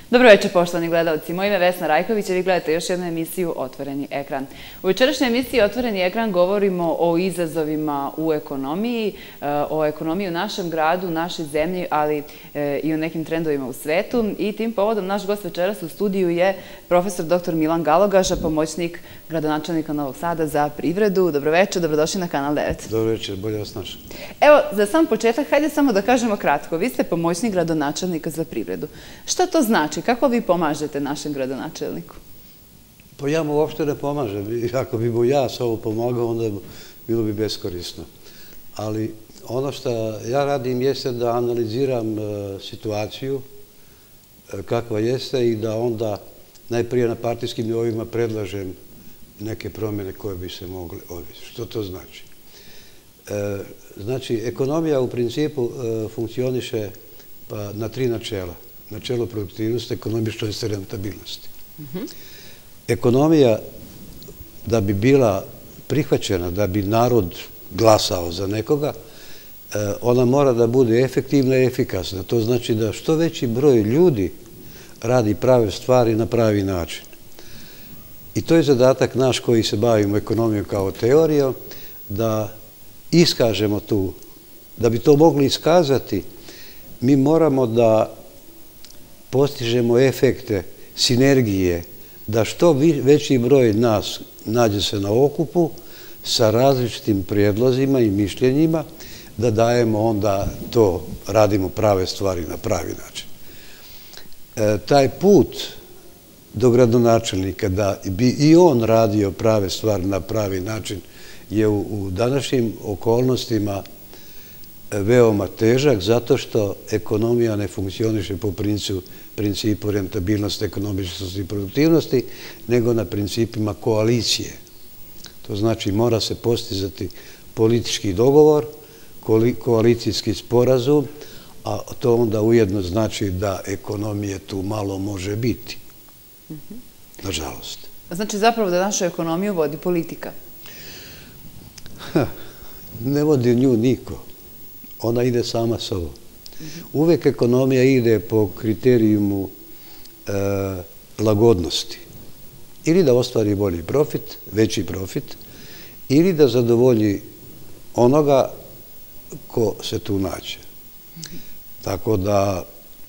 Dobro večer, poštovani gledalci. Moje ime je Vesna Rajković, a vi gledate još jednu emisiju Otvoreni ekran. U večerašnjoj emisiji Otvoreni ekran govorimo o izazovima u ekonomiji, o ekonomiji u našem gradu, u našoj zemlji, ali i o nekim trendovima u svetu. I tim povodom naš gost večeras u studiju je profesor dr. Milan Galogaša, pomoćnik gradonačelnika Novog Sada za privredu. Dobro večer, dobrodošli na Kanal 9. Dobro večer, bolje vas našao. Evo, za sam početak, hajde samo da kažemo kratko. Vi ste pomoćnik gradonačelnika za privredu. Šta to znači? Kako vi pomažete našem gradonačelniku? Pa ja mu uopšte ne pomažem. Ako bi mu ja s ovo pomogao, onda bilo bi beskorisno. Ali ono što ja radim jeste da analiziram situaciju kakva jeste i da onda najprije na partijskim nivoima predlažem neke promjene koje bi se mogle odvesti. Što to znači? Znači, ekonomija u principu funkcioniše na tri načela. Načelo produktivnosti, ekonomičnosti i rentabilnosti. Ekonomija, da bi bila prihvaćena, da bi narod glasao za nekoga, ona mora da bude efektivna i efikasna. To znači da što veći broj ljudi radi prave stvari na pravi način. I to je zadatak naš koji se bavimo ekonomijom kao teorijom, da iskažemo tu, da bi to mogli iskazati, mi moramo da postižemo efekte, sinergije, da što veći broj nas nađe se na okupu sa različitim prijedlozima i mišljenjima, da dajemo onda to, radimo prave stvari na pravi način. Taj put do gradonačelnika, da bi i on radio prave stvari na pravi način, je u današnjim okolnostima veoma težak, zato što ekonomija ne funkcioniše po principu rentabilnosti, ekonomičnosti i produktivnosti, nego na principima koalicije. To znači mora se postizati politički dogovor, koalicijski sporazum, a to onda ujedno znači da ekonomije tu malo može biti. Nažalost. Znači zapravo da našu ekonomiju vodi politika? Ne vodi nju niko. Ona ide sama sobom. Uvek ekonomija ide po kriterijumu lagodnosti. Ili da ostvari bolji profit, veći profit, ili da zadovolji onoga ko se tu nađe. Tako da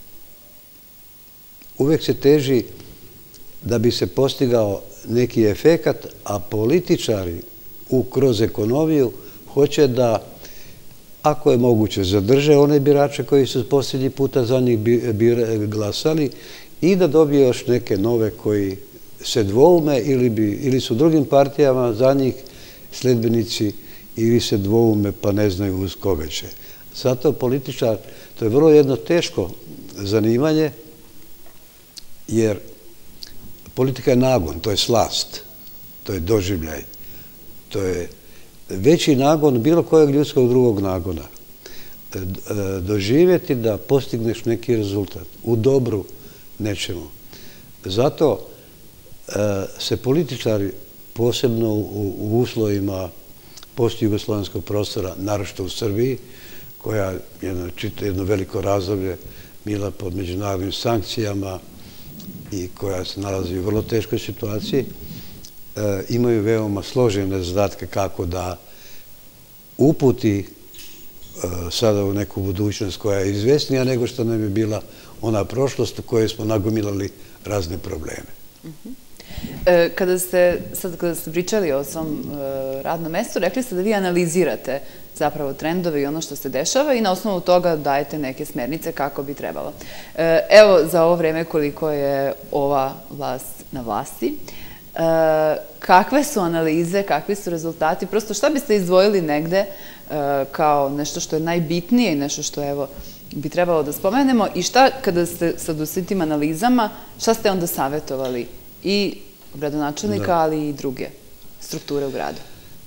uvek se teži da bi se postigao neki efekat, a političari kroz ekonomiju hoće da, ako je moguće, zadrže one birače koji su posljednji puta za njih glasali i da dobije još neke nove koji se dvoume ili su drugim partijama za njih sledbenici ili se dvoume pa ne znaju uz koga će. Zato političar, to je vrlo jedno teško zanimanje, jer politika je nagon, to je slast, to je doživljaj, to je veći nagon bilo kojeg ljudskog drugog nagona. Doživjeti da postigneš neki rezultat u dobru nečemu. Zato se političari, posebno u uslovima postjugoslovenskog prostora, naročito u Srbiji, koja je jedno veliko razdoblje bila pod međunarodnim sankcijama i koja se nalazi u vrlo teškoj situaciji, imaju veoma složene zadatke kako da uputi sada u neku budućnost koja je izvesnija nego što nam je bila ona prošlost u kojoj smo nagomilali razne probleme. Kada ste pričali o svom radnom mestu, rekli ste da vi analizirate zapravo trendove i ono što se dešava i na osnovu toga dajete neke smernice kako bi trebalo. Evo, za ovo vreme koliko je ova vlast na vlasti, kakve su analize, kakvi su rezultati, prosto šta biste izdvojili negde kao nešto što je najbitnije i nešto što evo bi trebalo da spomenemo i šta kada ste sad u svim tim analizama, šta ste onda savjetovali i gradonačelnika, ali i druge strukture u gradu?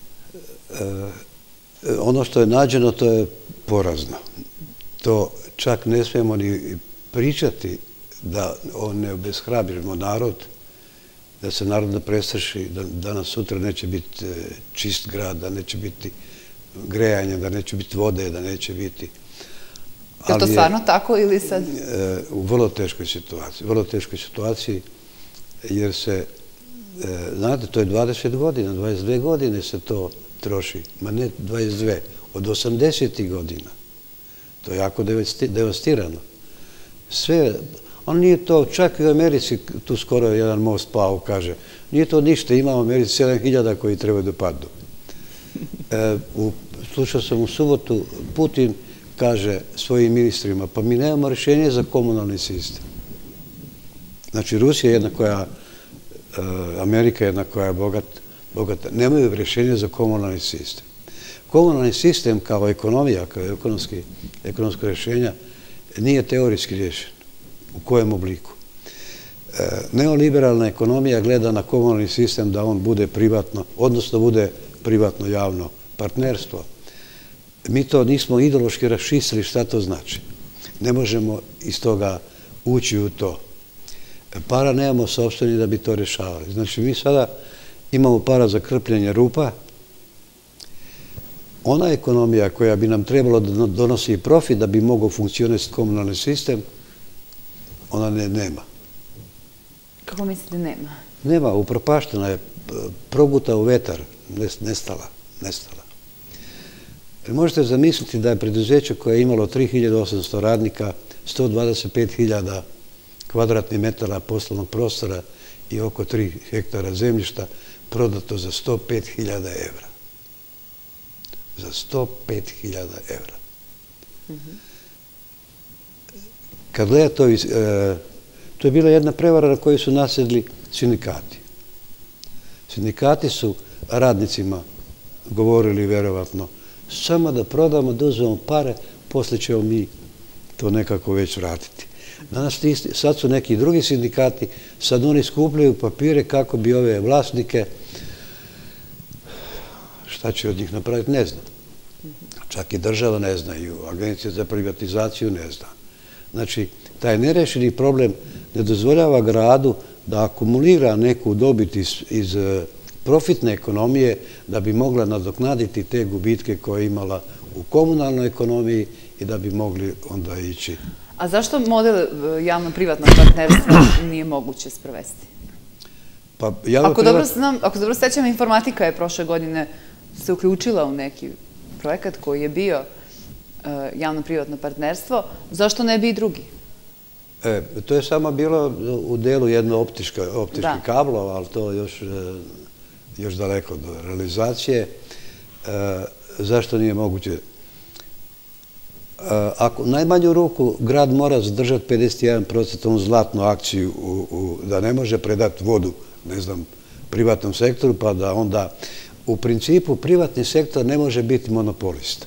Ono što je nađeno, to je porazno. To čak ne smijemo ni pričati da ne obeshrabrimo narod, da se narod ne prestraši, da danas sutra neće biti čist grad, da neće biti grejanja, da neće biti vode, da neće biti. Je li to stvarno tako ili sad? U vrlo teškoj situaciji, jer se, znate, to je 20 godina, 22 godine se to troši, ma ne 22, od 80. godina. To je jako devastirano. Sve, on nije to, čak i u Americi, tu skoro jedan most pao, kaže, nije to ništa, ima u Americi 7000 koji trebaju da padnu. Slušao sam u subotu, Putin kaže svojim ministrima, pa mi nemamo rješenje za komunalni sistem. Znači, Rusija je jedna koja, Amerika je jedna koja je bogata, nemaju rješenje za komunalni sistem. Komunalni sistem kao ekonomija, kao ekonomsko rješenja, nije teorijski rješen. U kojem obliku? Neoliberalna ekonomija gleda na komunalni sistem da on bude privatno, odnosno bude privatno-javno partnerstvo. Mi to nismo ideološki raščistili šta to znači. Ne možemo iz toga ući u to. Para nemamo sopstveni da bi to rješavali. Znači, mi sada imamo para za krpljenje rupa. Ona ekonomija koja bi nam trebalo da donosi profit da bi mogao funkcionisati komunalni sistem, ona nema. Kako mislite nema? Nema, upropaštena je, proguta u vetar, nestala. Možete zamisliti da je preduzeće koje je imalo 3800 radnika, 125.000 kvadratnih metara poslovnog prostora i oko 3 hektara zemljišta prodato za 105.000 evra. Za 105.000 evra. Kad gleda to je bila jedna prevara na koju su nasjedli sindikati. Sindikati su radnicima govorili, verovatno, samo da prodamo, da uzmemo pare, posle ćemo mi to nekako već vratiti. Danas sad su neki drugi sindikati, sad oni skupljaju papire kako bi ove vlasnike, šta će od njih napraviti, ne znam. Čak i država ne zna, i Agencija za privatizaciju ne zna. Znači, taj nerešeni problem ne dozvoljava gradu da akumulira neku dobit iz profitne ekonomije da bi mogla nadoknaditi te gubitke koje je imala u komunalnoj ekonomiji i da bi mogli onda ići. A zašto model javno-privatnog partnerstva nije moguće sprovesti? Ako dobro sećam, informatika je prošle godine se uključila u neki projekat koji je bio javno-privatno partnerstvo. Zašto ne bi i drugi? To je samo bilo u delu jedno optički kablova, ali to još daleko do realizacije. Zašto nije moguće? Ako najmanju ruku grad mora zadržati 51% zlatnu akciju da ne može predati vodu, ne znam, privatnom sektoru, pa da onda u principu privatni sektor ne može biti monopolista.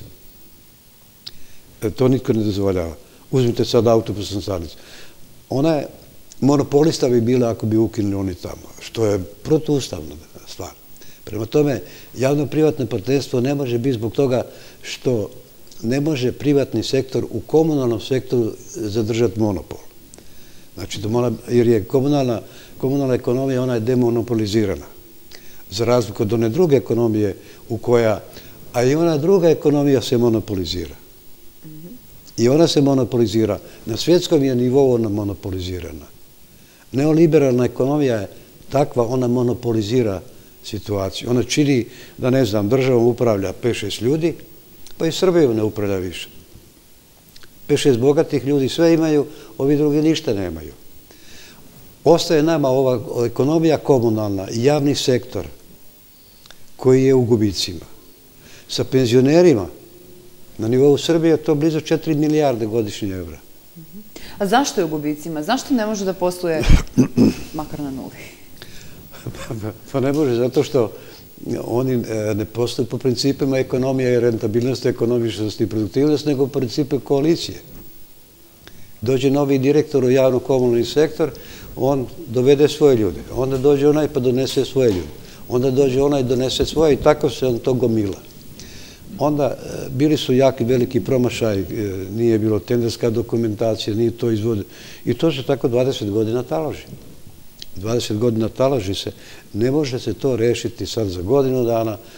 To nitko ne dozvoljava. Uzmite sad autobusnu stanicu. Ona je, monopolista bi bila ako bi ukinuli oni tamo, što je protuustavna stvar. Prema tome, javno-privatno partnerstvo ne može biti zbog toga što ne može privatni sektor u komunalnom sektoru zadržati monopol. Znači, jer je komunalna ekonomija, ona je demonopolizirana. Za razliku od one druge ekonomije u koja, a i ona druga ekonomija se monopolizira. I ona se monopolizira. Na svjetskom je nivou ona monopolizirana. Neoliberalna ekonomija je takva, ona monopolizira situaciju. Ona čini da, ne znam, državom upravlja 5-6 ljudi, pa i Srbijom ne upravlja više. 5-6 bogatih ljudi sve imaju, ovi drugi ništa nemaju. Ostaje nama ova ekonomija komunalna i javni sektor koji je u gubicima. Sa penzionerima na nivou Srbije je to blizu 4 milijarde godišnje evra. A zašto je u gubicima? Zašto ne može da posluje makar na nuli? Pa ne može, zato što oni ne postoje po principima ekonomije i rentabilnosti, ekonomičnosti i produktivnosti, nego po principu koalicije. Dođe novi direktor u javno-komunalni sektor, on dovede svoje ljude. Onda dođe onaj pa donese svoje ljude. Onda dođe onaj donese svoje i tako se on to gomila. Onda bili su jaki veliki promašaj, nije bilo tenderska dokumentacija, nije to izvodio. I to se tako 20 godina taloži. 20 godina taloži se. Ne može se to rešiti sad za godinu dana.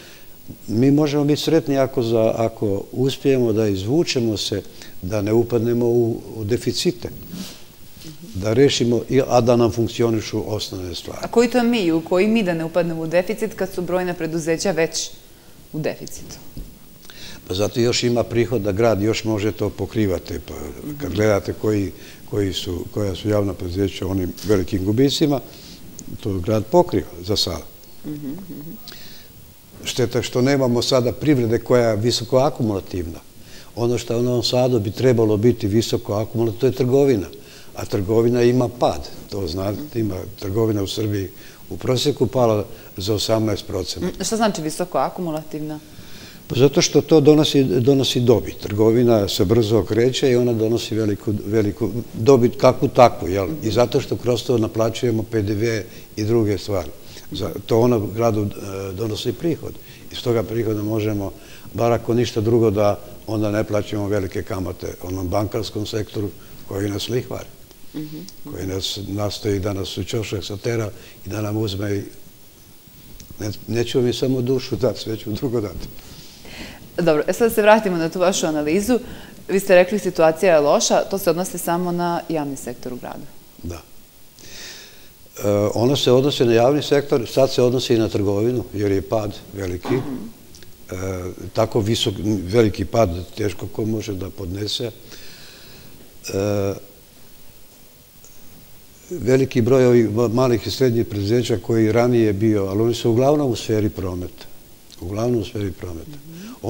Mi možemo biti sretni ako uspijemo da izvučemo se, da ne upadnemo u deficite, da rešimo, a da nam funkcionišu osnovne stvari. A koji to mi, u koji mi da ne upadnemo u deficit kad su brojna preduzeća već u deficitu? Pa zato još ima prihod da grad još može to pokrivati. Pa kad gledate koja su javna preduzeća u onim velikim gubicima, to grad pokriva za sada. Šteta što nemamo sada privrede koja je visoko akumulativna. Ono što u Novom Sadu bi trebalo biti visoko akumulativno, to je trgovina. A trgovina ima pad. To znate, ima trgovina u Srbiji u prosjeku pala za 18%. Šta znači visoko akumulativna? Pa zato što to donosi dobit. Trgovina se brzo okreće i ona donosi veliku dobit, kakvu takvu. I zato što kroz to naplaćujemo PDV i druge stvari. To ono gradu donosi prihod. Iz toga prihoda možemo, bar ako ništa drugo, da onda ne plaćamo velike kamate onom bankarskom sektoru koji nas lihvari, koji nas nastoji da nas u ćošak satera i da nam uzme. Nećemo mi samo dušu dati, sve ćemo drugo dati. Dobro, sad se vratimo na tu vašu analizu. Vi ste rekli situacija je loša, to se odnosi samo na javni sektor u gradu. Da. Ono se odnosi na javni sektor, sad se odnosi i na trgovinu, jer je pad veliki. Tako visok, veliki pad, teško ko može da podnese. Veliki broj ovih malih i srednjih preduzeća koji ranije je bio, ali oni su uglavnom u sferi prometa. Uglavnom u sferi prometa.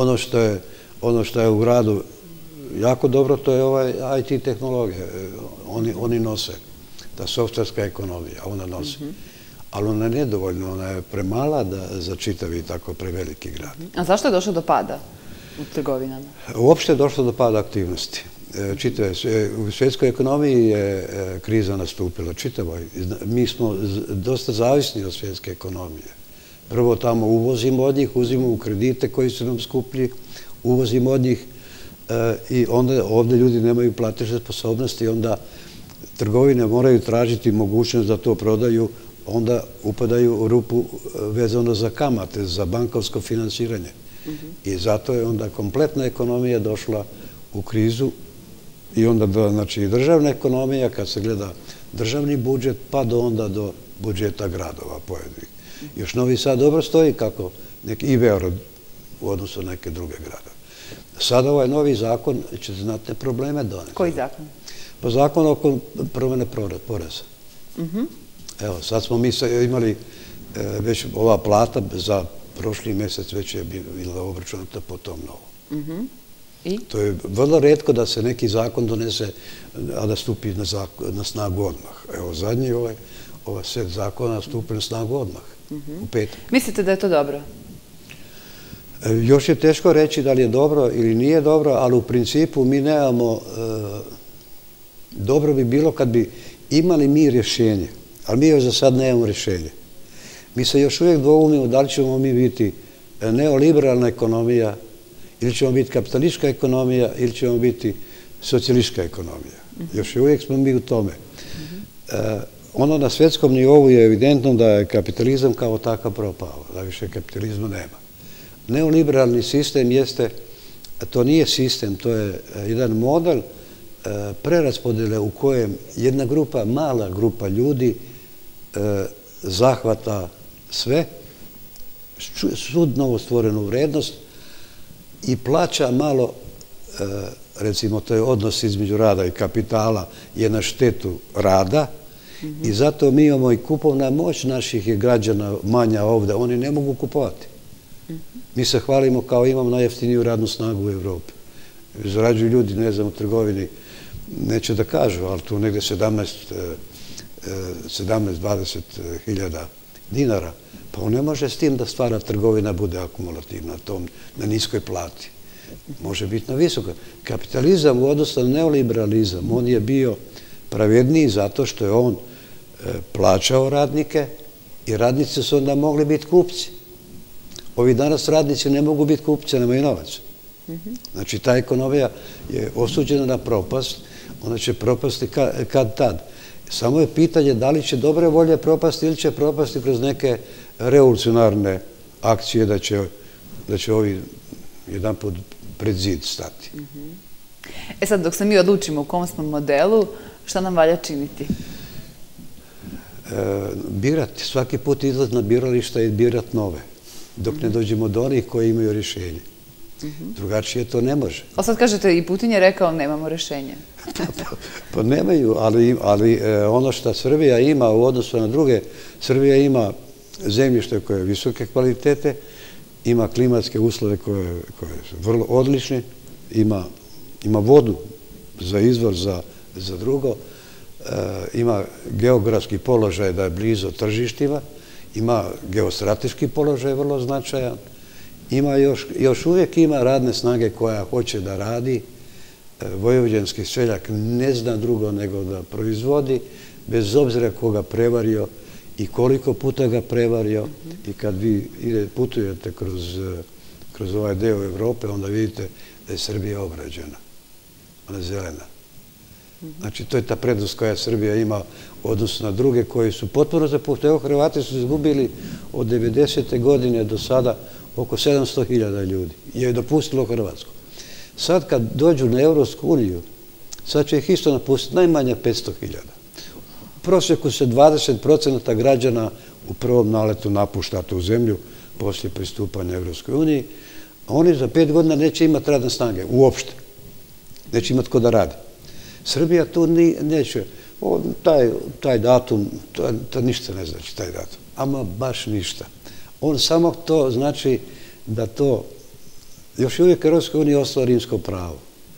Ono što je u gradu jako dobro, to je ovaj IT tehnologija. Oni nose. Ta softverska ekonomija, ona nosi. Ali ona je nedovoljna, ona je premala za čitavi tako preveliki grad. A zašto je došlo do pada u trgovinama? Uopšte je došlo do pada aktivnosti. U svjetskoj ekonomiji je kriza nastupila, čitavoj. Mi smo dosta zavisni od svjetske ekonomije. Prvo tamo uvozimo od njih, uzimamo kredite koji su nam skuplji, uvozimo od njih i onda ovdje ljudi nemaju platežne sposobnosti i onda trgovine moraju tražiti mogućnost da to prodaju, onda upadaju u rupu vezano za kamate, za bankovsko finansiranje. I zato je onda kompletna ekonomija došla u krizu i onda, znači, i državna ekonomija, kad se gleda državni budžet, pa onda do budžeta gradova pojedinih. Još Novi Sad dobro stoji kako i Beograd u odnosu na neke druge gradove. Sada ovaj novi zakon će znatne probleme doneti. Koji zakon? Pa zakon oko promene poreza. Evo, sad smo mi imali već ova plata za prošli mjesec već je bila obračunata po tom novom. I? To je vrlo retko da se neki zakon donese, a da stupi na snagu odmah. Evo, zadnji ovaj set zakona stupi na snagu odmah, u petak. Mislite da je to dobro? Još je teško reći da li je dobro ili nije dobro, ali u principu mi nemamo... Dobro bi bilo kad bi imali mi rješenje, ali mi još za sad nemamo rješenje. Mi se još uvijek dvoumimo da li ćemo mi biti neoliberalna ekonomija, ili ćemo biti kapitalistička ekonomija, ili ćemo biti socijalistička ekonomija. Još uvijek smo mi u tome. Ono na svjetskom nivou je evidentno da je kapitalizam kao takav propao, da više kapitalizma nema. Neoliberalni sistem jeste, to nije sistem, to je jedan model preraspodjele u kojem jedna grupa, mala grupa ljudi zahvata sve, svu novostvorenu vrednost i plaća malo, recimo to je odnos između rada i kapitala, je na štetu rada i zato mi imamo i kupovna moć naših građana manja ovdje, oni ne mogu kupovati. Mi se hvalimo kao imamo najjeftiniju radnu snagu u Evropi. Zarađuju ljudi, ne znam, u trgovini, neće da kažu, ali tu negde 17-20 hiljada dinara, pa on ne može s tim da stvara trgovina bude akumulativna na niskoj plati. Može biti na visokoj. Kapitalizam u odnosu na neoliberalizam, on je bio pravedniji zato što je on plaćao radnike i radnici su onda mogli biti kupci. Ovi danas radnici ne mogu biti kupci, nemaju novac. Znači, ta ekonomija je osuđena na propast, ona će propasti kad tad. Samo je pitanje da li će dobre volje propasti ili će propasti kroz neke revolucionarne akcije da će da će ovi jedan put pred zid stati. E sad, dok se mi odlučimo u kom smo modelu, šta nam valja činiti? Birati. Svaki put izlaz na birališta i birati nove. Dok ne dođemo do onih koji imaju rješenje. Drugačije to ne može. Ali sad kažete, i Putin je rekao nemamo rješenje. Pa nemaju, ali ono što Srbija ima u odnosu na druge, Srbija ima zemljište koje je visoke kvalitete, ima klimatske uslove koje su vrlo odlične, ima vodu za izvor, za drugo, ima geografski položaj da je blizu tržištima, ima geostrateški položaj vrlo značajan, još uvijek ima radne snage koja hoće da radi. Vojvođanski seljak ne zna drugo nego da proizvodi, bez obzira koga prevario i koliko puta ga prevario. I kad vi putujete kroz ovaj deo Evrope, onda vidite da je Srbija obrađena. Ona je zelena. Znači, to je ta prednost koja Srbija ima u odnosu na druge koji su potpuno zapušteni. Evo, Hrvati su izgubili od 90. godine do sada oko 700.000 ljudi. Je dopustilo Hrvatsku. Sad kad dođu na Evropsku uniju, sad će ih isto napustiti najmanje 500.000. U prosjeku se 20% građana u prvom naletu napušta tu zemlju poslije pristupanja Evropskoj uniji, a oni za 5 godina neće imati radne snage, uopšte. Neće imati ko da radi. Srbija tu neće. Taj datum, to ništa ne znači, taj datum. Ama baš ništa. On samo to znači da to još uvijek Europskoj uniji ostalo rimsko pravo.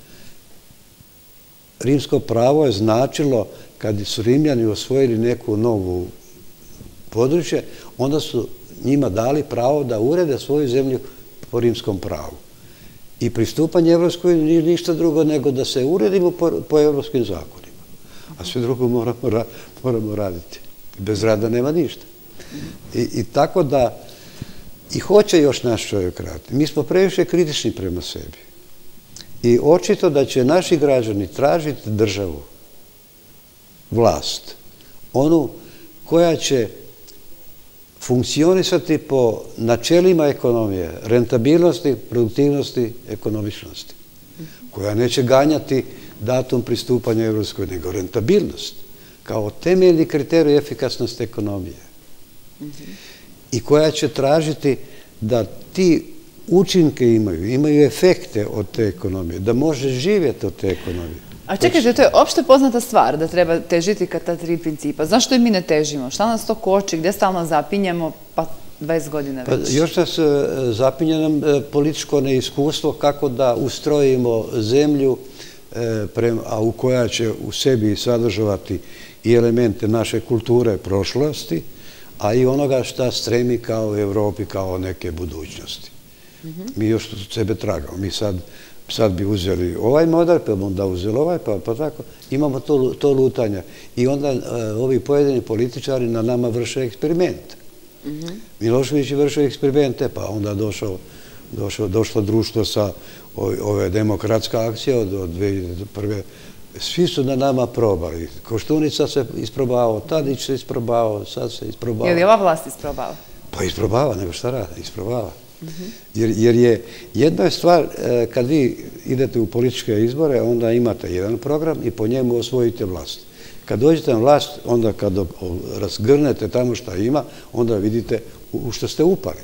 Rimsko pravo je značilo, kad su Rimljani osvojili neku novu područje, onda su njima dali pravo da urede svoju zemlju po rimskom pravu. I pristupanje Europskoj uniji nije ništa drugo nego da se uredimo po europskim zakonima. A sve drugo moramo raditi. Bez rada nema ništa. I tako da i hoće još naš čovjek raditi. Mi smo previše kritični prema sebi. I očito da će naši građani tražiti državu, vlast, onu koja će funkcionisati po načelima ekonomije, rentabilnosti, produktivnosti, ekonomičnosti, koja neće ganjati datum pristupanja Evropskoj, nego rentabilnost, kao temeljni kriterij efikasnosti ekonomije. I koja će tražiti da ti učinke imaju efekte od te ekonomije, da može živjeti od te ekonomije. A čekajte, to je opšte poznata stvar da treba težiti ka ta 3 principa. Zašto i mi ne težimo? Šta nas to koči? Gdje stalno zapinjemo? Pa 20 godina već. Još nas zapinje nam političko neiskustvo kako da ustrojimo zemlju, a u koja će u sebi sadržavati i elemente naše kulture prošlosti, a i onoga šta stremi kao u Evropi, kao neke budućnosti. Mi još sebe tragamo. Mi sad bi uzeli ovaj model, pa onda uzeli ovaj, pa tako. Imamo to lutanje. I onda ovi pojedini političari na nama vrše eksperimente. Milošević je vršio eksperimente, pa onda došlo društvo sa ove demokratska akcija od 2001. Svi su na nama probali. Koštunica se isprobavao, Tadić se isprobavao, sad se isprobavao. Je li ova vlast isprobava? Pa isprobava, nego šta radi, isprobava. Jer je jedna stvar, kad vi idete u političke izbore, onda imate jedan program i po njemu osvojite vlast. Kad dođete na vlast, onda kad razgrnete tamo šta ima, onda vidite u što ste upali.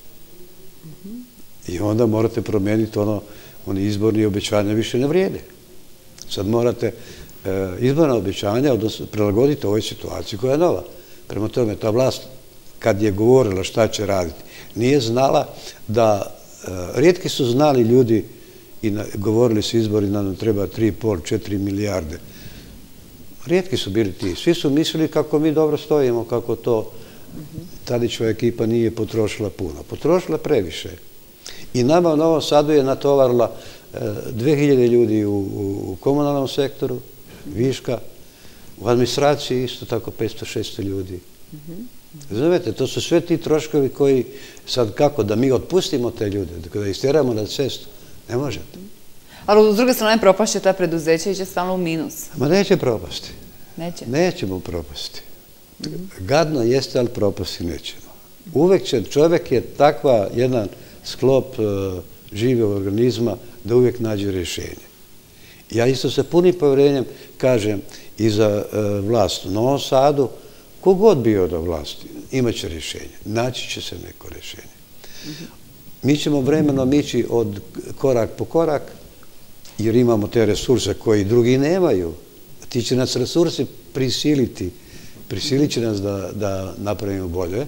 I onda morate promijeniti oni izborni obećanja više ne vrijede. Sad morate izborna obećanja prilagoditi ovoj situaciji koja je nova. Prema tome, ta vlast, kad je govorila šta će raditi, nije znala da, rijetki su znali ljudi i govorili su izbori da nam treba 3,5-4 milijarde. Rijetki su bili ti. Svi su mislili kako mi dobro stojimo, kako to Tadićeva ekipa nije potrošila puno. Potrošila previše. I nama u Novom Sadu je natovarila 2000 ljudi u komunalnom sektoru, viška, u administraciji isto tako 500-600 ljudi. Znate, to su sve ti troškovi koji sad kako da mi otpustimo te ljude, da istjeramo na cestu, ne možete. Ali s druge strane propašće ta preduzeća i će stalno u minus. Ma neće propasti. Neće? Nećemo propasti. Gadno jeste, ali propasti nećemo. Uvek će, čovjek je takva jedan sklop živog organizma da uvijek nađe rješenje. Ja isto sa punim povjerenjem kažem i za vlast u Novom Sadu, kogod bio do vlasti, imat će rješenje, naći će se neko rješenje. Mi ćemo vremenom ići od korak po korak, jer imamo te resurse koji drugi nemaju. Ti će nas resursi prisilit će nas da napravimo bolje.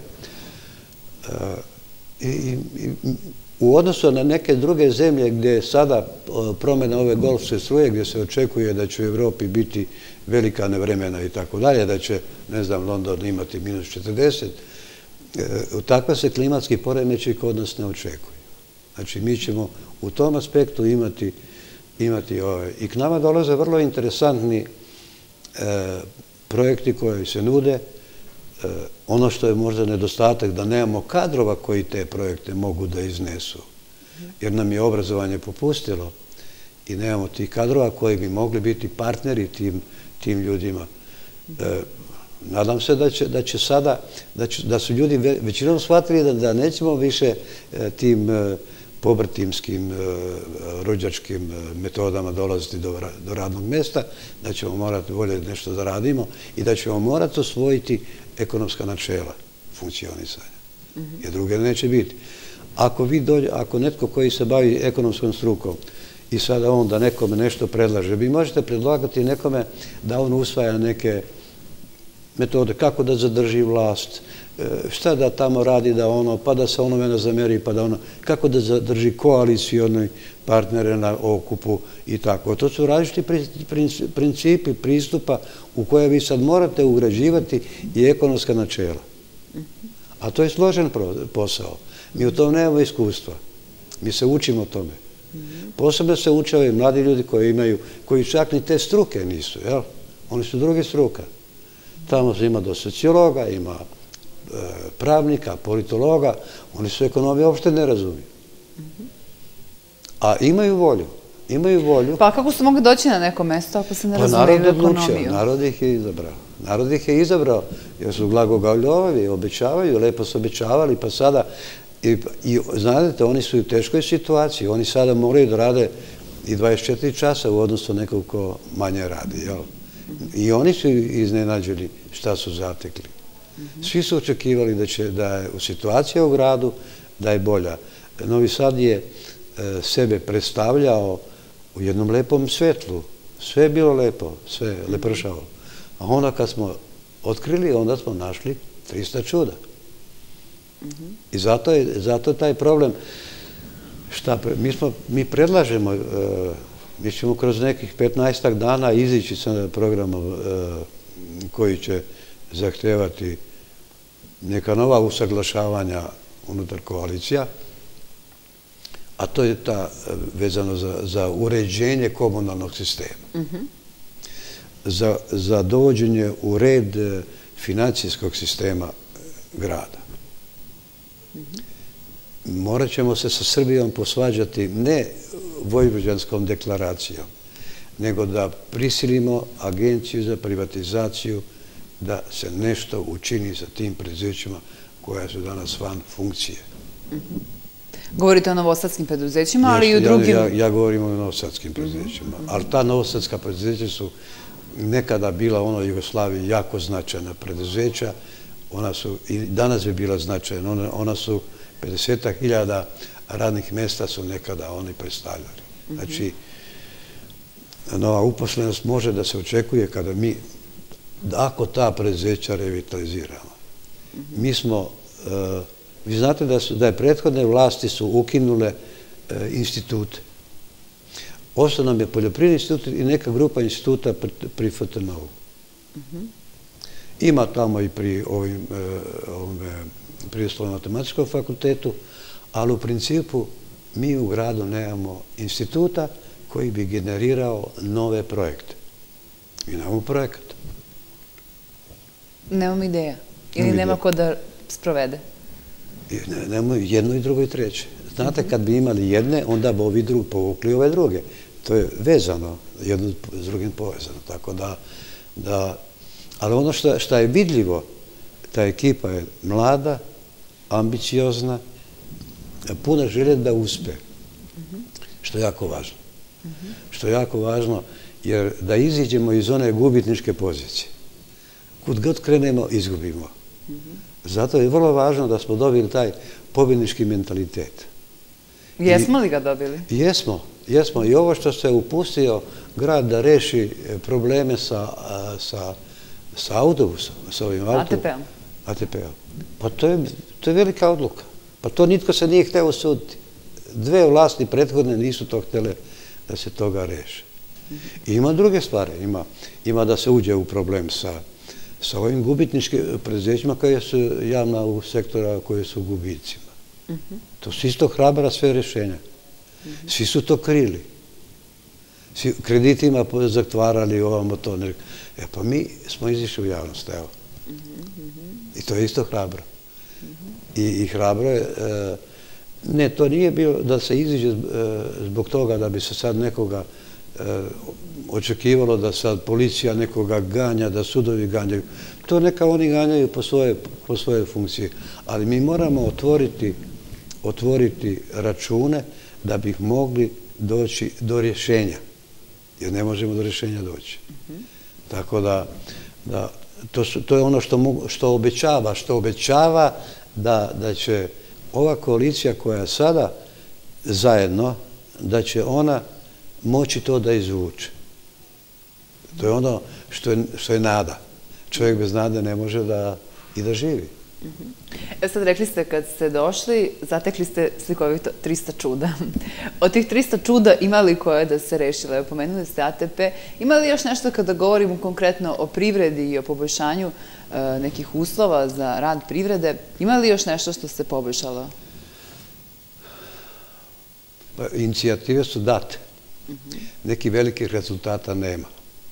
U odnosu na neke druge zemlje gdje sada promjena ove golfske struje, gdje se očekuje da će u Evropi biti velika nevremena i tako dalje, da će, ne znam, London imati -40, takva se klimatski poremećaj kod nas ne očekuje. Znači, mi ćemo u tom aspektu imati i k nama dolaze vrlo interesantni projekti koji se nude. Ono što je možda nedostatak, da nemamo kadrova koji te projekte mogu da iznesu, jer nam je obrazovanje popustilo i nemamo tih kadrova koji bi mogli biti partneri tim ljudima. Nadam se da će sada, da su ljudi većinom shvatili da nećemo više tim povrtimskim, rođačkim metodama dolaziti do radnog mjesta, da ćemo morati bolje nešto da radimo i da ćemo morati osvojiti ekonomska načela funkcionisanja. Jer druge neće biti. Ako netko koji se bavi ekonomskom strukom i sada on da nekome nešto predlaže, vi možete predlagati nekome da on usvaja neke metode kako da zadrži vlast, šta da tamo radi, da ono, pa da se onome ne zameri, pa da ono, kako da zadrži koalicijone partnere na okupu i tako. To su različiti principi pristupa u koje vi sad morate ugrađivati i ekonomska načela. A to je složen posao. Mi u tom nemamo iskustva. Mi se učimo tome. Posebno se uče mladi ljudi koji čak ni te struke nisu, jel? Oni su drugi struka. Tamo ima do sociologa, ima pravnika, politologa, oni su ekonomije uopšte ne razumiju. A imaju volju. Pa kako su mogli doći na neko mesto ako se ne razumiju ekonomiju? Narod ih je izabrao. Narod ih je izabrao jer su glagogavljovi, obećavaju, lepo su obećavali, pa sada, i znate, oni su u teškoj situaciji, oni sada moraju da rade i 24 časa u odnosu nekog ko manje radi, jel? I oni su iznenađeni šta su zatekli. Svi su očekivali da je situacija u gradu, da je bolja. Novi Sad je sebe predstavljao u jednom lepom svetlu. Sve je bilo lepo, sve je lepršavo. A onda kad smo otkrili, onda smo našli 300 čuda. I zato je taj problem. Mi predlažemo, mi ćemo kroz nekih 15 dana izići sa programom koji će zahtevati neka nova usaglašavanja unutar koalicija, a to je vezano za uređenje komunalnog sistema, za dovođenje u red financijskog sistema grada. Morat ćemo se sa Srbijom posvađati ne Vojvođanskom deklaracijom, nego da prisilimo Agenciju za privatizaciju da se nešto učini sa tim preduzećima koja su danas van funkcije. Govorite o novosadskim preduzećima, ali i o drugim... Ja govorim o novosadskim preduzećima, ali ta novosadska preduzeća su nekada bila u onoj Jugoslaviji jako značajna preduzeća, ona su i danas bi bila značajna, ona su 50.000 radnih mjesta su nekada oni predstavljali. Znači, nova uposlenost može da se očekuje kada mi, ako ta preduzeća revitaliziramo. Mi smo, vi znate da je prethodne vlasti su ukinule institute. Ostao nam je poljoprivredni institut i neka grupa instituta pri FTN-u. Ima tamo i pri Prirodoslovno-matematičkom fakultetu, ali u principu mi u gradu nemamo instituta koji bi generirao nove projekte. Mi nemamo projekat. Nemamo ideja? Ili nema ko da sprovede? Nemamo jedno i drugo i treće. Znate, kad bi imali jedne, onda bi ovi drugi povukli ove druge. To je vezano, jedno s drugim povezano. Tako da, ali ono što je vidljivo, ta ekipa je mlada, ambiciozna, puna želja da uspe, što je jako važno. Što je jako važno, jer da iziđemo iz one gubitničke pozicije. Kud god krenemo, izgubimo. Zato je vrlo važno da smo dobili taj pobjednički mentalitet. Jesmo li ga dobili? Jesmo. I ovo što se upustio grad da reši probleme sa autobusom, sa ovim ATP-om. ATP-om. Pa to je velika odluka. Pa to nitko se nije hteo osuditi. Dve vlasti prethodne nisu to htjele da se toga reši. I ima druge stvari. Ima da se uđe u problem sa ovim gubitničkim preduzećima koje su javna u sektora koje su u gubicima. To su isto hrabra sve rješenja. Svi su to krili. Svi kreditima zatvarali ovamo to. Pa mi smo izišli u javnost, evo. I to je isto hrabro. I hrabro je... Ne, to nije bilo da se iziđe zbog toga da bi se sad nekoga očekivalo da sad policija nekoga ganja, da sudovi ganjaju. To neka oni ganjaju po svoje funkcije. Ali mi moramo otvoriti račune da bi mogli doći do rješenja. Jer ne možemo do rješenja doći. Tako da to je ono što obećava da će ova koalicija koja je sada zajedno, da će ona moći to da izvuče. To je ono što je nada. Čovjek bez nade ne može i da živi. Sad rekli ste kad ste došli, zatekli ste slikovito 300 čuda. Od tih 300 čuda ima li koje da se rešile? Evo, pomenuli ste ATP. Ima li još nešto kada govorimo konkretno o privredi i o poboljšanju nekih uslova za rad privrede? Ima li još nešto što se poboljšalo? Inicijative su date. Nekih velikih rezultata nema.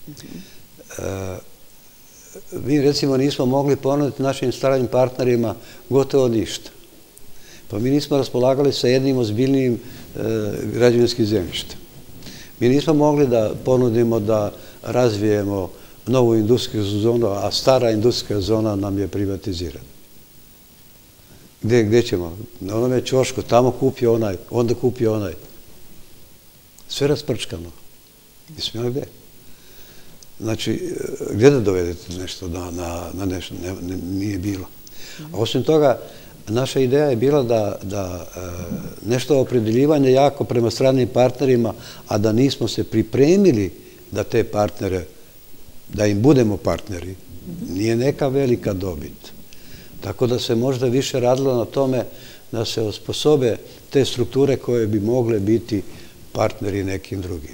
Mi, recimo, nismo mogli ponuditi našim starim partnerima gotovo ništa. Pa mi nismo raspolagali sa jednim ozbiljnijim građevinskim zemljištem. Mi nismo mogli da ponudimo da razvijemo novu industrijsku zonu, a stara industrijska zona nam je privatizirana. Gdje ćemo? Na onome ćošku, tamo kupi onaj, onda kupi onaj. Sve rasprčkano. Mislim, gdje? Znači, gdje da dovedete nešto na nešto? Nije bilo. A osim toga, naša ideja je bila da nešto opredeljivanje jako prema stranim partnerima, a da nismo se pripremili da te partnere, da im budemo partneri, nije neka velika dobit. Tako da se možda više radilo na tome da se osposobe te strukture koje bi mogle biti partneri nekim drugim.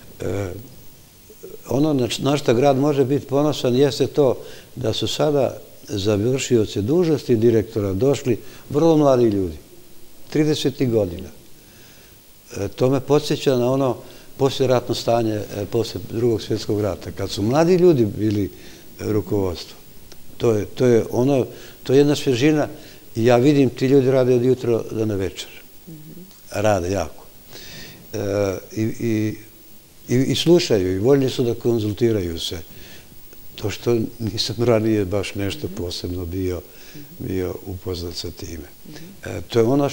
Ono na što grad može biti ponosan jeste to da su sada završioci dužnosti direktora došli vrlo mladi ljudi, 30 godina. To me podsjeća na ono posljeratno stanje posle Drugog svjetskog rata, kad su mladi ljudi bili rukovodstvo. To je jedna svježina i ja vidim ti ljudi rade od jutra do na večer. Rade jako. I slušaju i voljni su da konzultiraju se. To što nisam ranije baš nešto posebno bio upoznat sa time. To je ono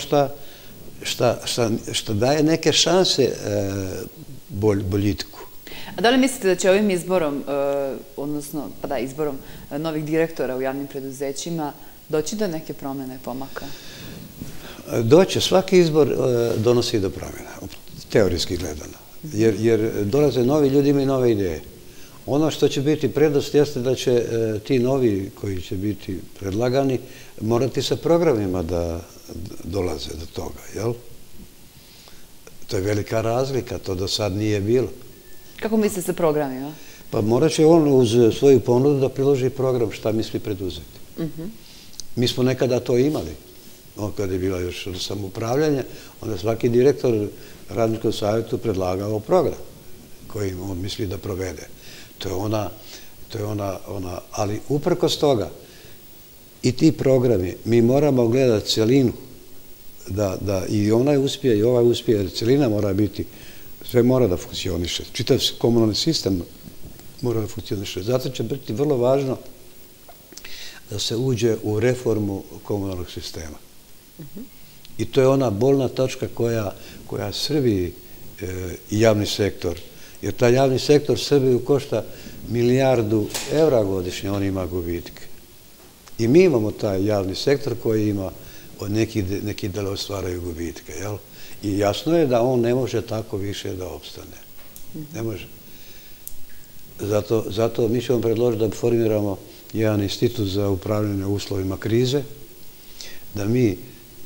što daje neke šanse boljitku. A da li mislite da će ovim izborom, odnosno, pa da, izborom novih direktora u javnim preduzećima doći do neke promjene pomaka? Doće. Svaki izbor donosi do promjena, teorijski gledano. Jer dolaze novi ljudi, imaju nove ideje. Ono što će biti prednost jeste da će ti novi koji će biti predlagani morati sa programima da dolaze do toga, jel? To je velika razlika, to do sad nije bilo. Kako misli sa programima? Pa morat će on uz svoju ponudu da priloži program šta misli preduzeti. Mi smo nekada to imali. Kada je bila još samoupravljanje, onda svaki direktor radničkom savjetu predlagao program koji on misli da provede. To je ona, ali uprkos toga i ti programi, mi moramo gledati celinu da i onaj uspije i ovaj uspije, jer celina mora biti, sve mora da funkcioniše. Čitav komunalni sistem mora da funkcioniše. Zato će biti vrlo važno da se uđe u reformu komunalnog sistema. I to je ona bolna točka koja Srbiji i javni sektor, jer taj javni sektor Srbiju košta €1.000.000.000 godišnje, on ima gubitke. I mi imamo taj javni sektor koji ima neki delove stvaraju gubitke, jel? I jasno je da on ne može tako više da opstane. Ne može. Zato mi ćemo predložiti da formiramo jedan institut za upravljanje uslovima krize, da mi,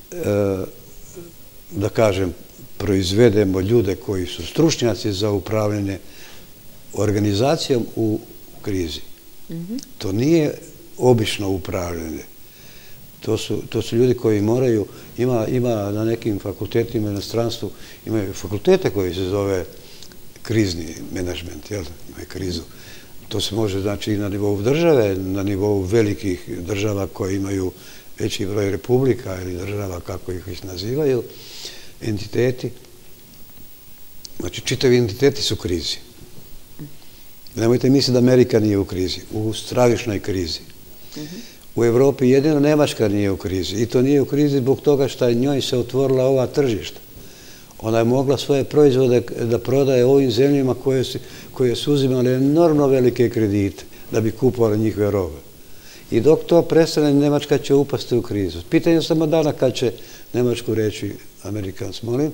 da kažem, proizvedemo ljude koji su stručnjaci za upravljanje organizacijom u krizi. To nije obično upravljanje. To su ljudi koji moraju, ima na nekim fakultetima u inostranstvu, imaju fakultete koji se zove krizni menadžment, jel? Imaju krizu. To se može znači i na nivou države, na nivou velikih država koje imaju veći broj republika ili država, kako ih nazivaju, entiteti. Znači, čitavi entiteti su u krizi. Nemojte misliti da Amerika nije u krizi, u stravičnoj krizi. U Evropi jedino Nemačka nije u krizi. I to nije u krizi zbog toga što njoj se otvorila ova tržišta. Ona je mogla svoje proizvode da prodaje ovim zemljama koje su uzimale enormno velike kredite da bi kupovali njihove robe. I dok to prestane, Nemačka će upasti u krizu. Pitanje samo dana kad će Nemačku reći Amerikans, molim,